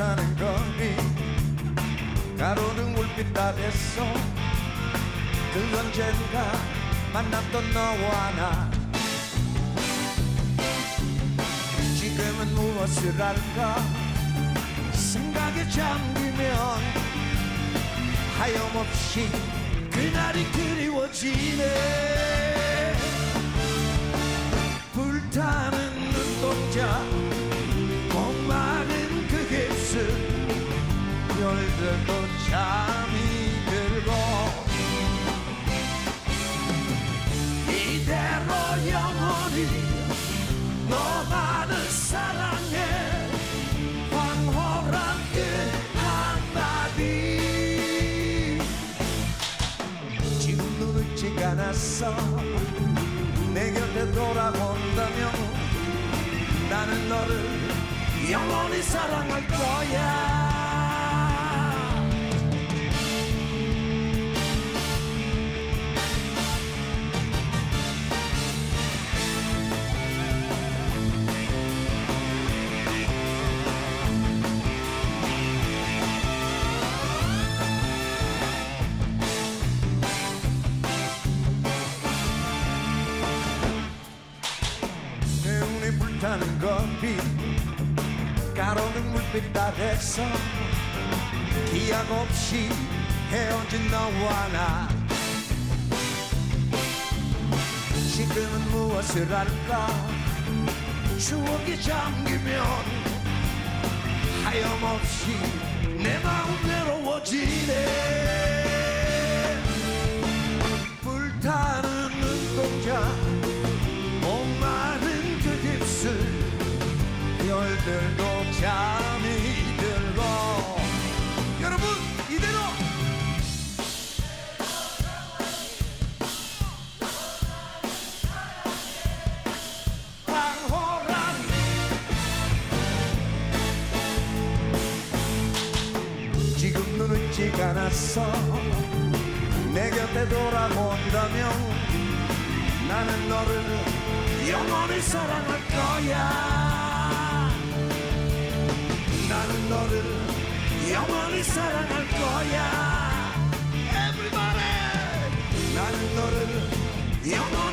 불타는 거리 가로등 불빛 아래서 그 언젠가 만났던 너와 나 지금은 무엇을 할까 생각에 잠기면 하염없이 그날이 그리워지네. 불타는 눈동자 목마른 그 입술 별들도 잠이 들고 이대로 영원히 너만을 사랑해 황홀한 그 한마디 지금 늦지가 않았어 내 곁에 돌아온다면 나는 너를 영원히 사랑할 거야. 내 눈에 불타는 거리 가로등 물빛 아래서 기약 없이 헤어진 너와 나 지금은 무엇을 할까 추억이 잠기면 하염없이 내 마음 외로워지네. 불타는 눈동자 목마른 그 입술 별들도 잠이 들고 여러분 이대로 황홀한 지금 눈은 지가 않았어 내 곁에 돌아온다면 나는 너를 영원히 사랑할 거야. 나는 너를 영원히 사랑할 거야. Everybody 나는 너를 영원히